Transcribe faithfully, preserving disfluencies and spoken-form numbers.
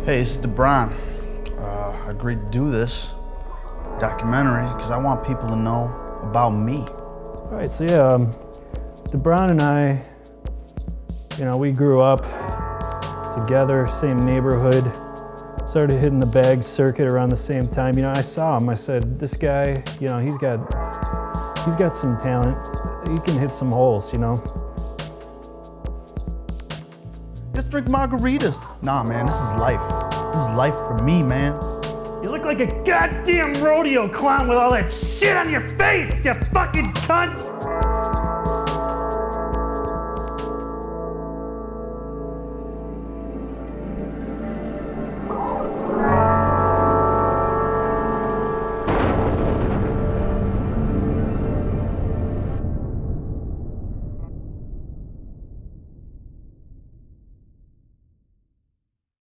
Hey, it's Debron. Uh, I agreed to do this documentary because I want people to know about me. All right, so yeah, um, Debron and I, you know, we grew up together, same neighborhood, started hitting the bag circuit around the same time. You know, I saw him, I said, this guy, you know, he's got, he's got some talent. He can hit some holes, you know. Just drink margaritas. Nah, man, this is life. This is life for me, man. You look like a goddamn rodeo clown with all that shit on your face, you fucking cunt!